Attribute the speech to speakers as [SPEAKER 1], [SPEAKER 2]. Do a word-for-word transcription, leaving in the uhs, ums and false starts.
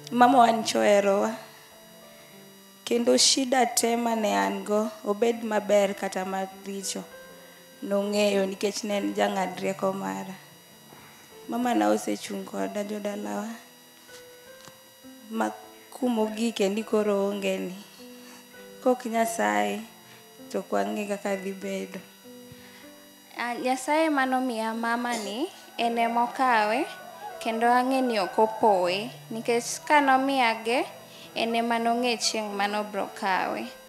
[SPEAKER 1] mama wancho erowa. Kendo shida te mane an go, obed maber kata maricho, nong'eyo nikech ne en jang'ad rieko mara. Mama na osechung' koda jodalawa. Ma kumogike ni koro onge ni. Kok Nyasaye to kwang'e kaka dhi bedo.
[SPEAKER 2] Nyasaye manomiya mama ni ene mokawe kendo ang'e ni ok opoe nikech kanomiyage ene manong'e chieng' manobro kawe.